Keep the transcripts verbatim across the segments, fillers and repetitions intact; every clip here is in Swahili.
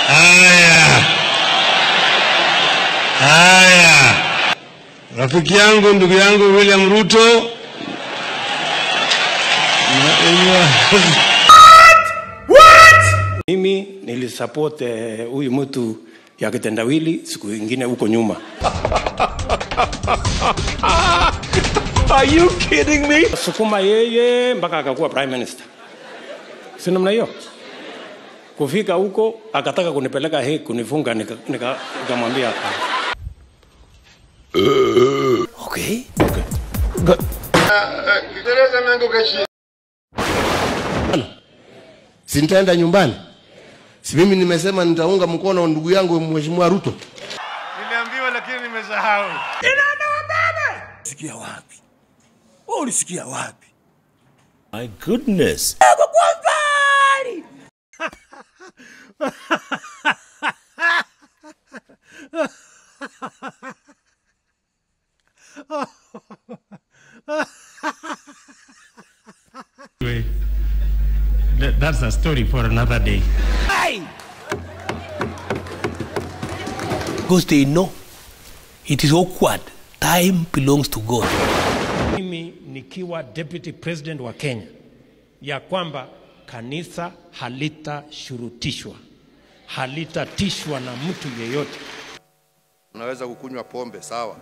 Haya. Haya. Rafiki yangu, ndugu yangu William Ruto. Mimi nilisupport huyu uh, mtu ya kitendawili siku nyingine huko nyuma. Are you kidding me? Sukuma yeye mpaka akakuwa prime minister. Si namna hiyo? Kufika huko akataka kunipeleka he kunifunga nikamwambia nika, nika uh, okay. Okay. Kidereza nangu kashi. Si nitaenda nyumbani. Si mimi nimesema nitaunga mkono ndugu yangu Mheshimiwa Ruto. Niliambiwa lakini nimesahau. Inaona baba. Sikia wapi? Wewe ulisikia wapi? My goodness. Wait. That's a story for another day. Hey! Because they know it is awkward. Time belongs to God. Mimi nikiwa deputy president wa Kenya ya kwamba kanisa halitashurutishwa, halitatishwa na mtu yeyote. Unaweza kukunywa pombe, sawa?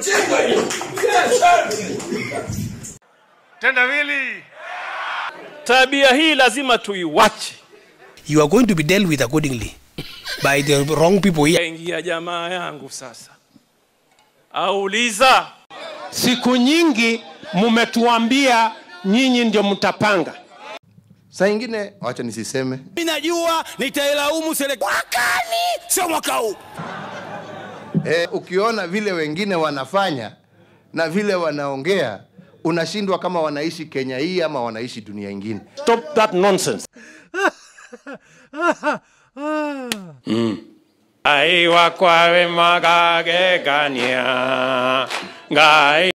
Tendawili. Tabia hii lazima tuiwache. You are going to be dealt with accordingly by the wrong people here. Ingia jamaa yangu sasa. Auliza. Siku nyingi mumetuambia nyinyi ndio mtapanga. Saa nyingine acha nisiseme. Mimi najua nitailaumu serikali mwakani, sio mwaka huu. Eh, ukiona vile wengine wanafanya na vile wanaongea, unashindwa kama wanaishi Kenya hii ama wanaishi dunia nyingine. Stop that nonsense. mm. Aiwa kwawe magagegania. Ngai